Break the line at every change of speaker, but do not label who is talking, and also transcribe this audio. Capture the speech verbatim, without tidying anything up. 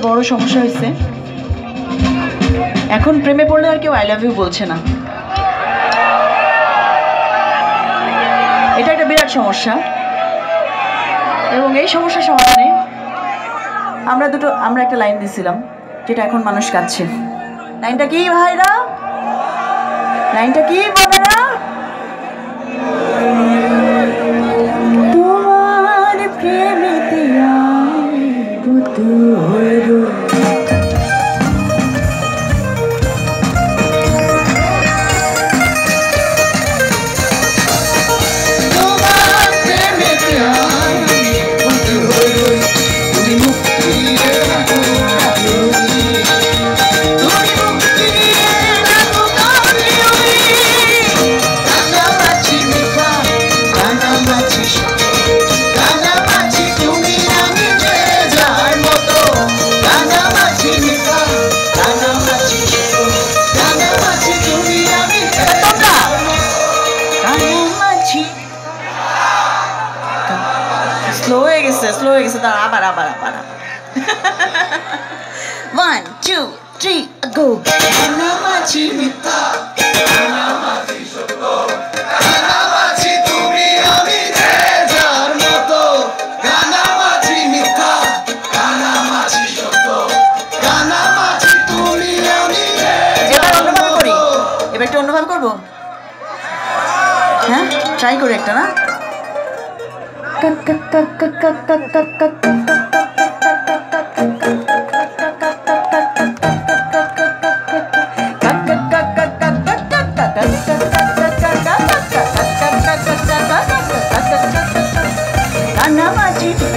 বড় সমস্যা হয়েছে, এখন প্রেমে পড়লে আর কেউ আই লাভ ইউ বলছে না। এটা একটা বিরাট সমস্যা, এবং এই সমস্যার সমাধানে আমরা দুটো আমরা একটা লাইন দিছিলাম, যেটা এখন মানুষ কাঁদছে। লাইনটা কি ভাইরা? লাইনটা কি বোনেরা? তোমার প্রেমেতে আমি বুতুর, স্লো হয়ে গেছে, স্লো হয়ে গেছে। তার আবার আবার আবার ওয়ান টু থ্রি গো। এবার একটু অন্যভাবে করবো, হ্যাঁ ট্রাই করি একটা না। কানামাছি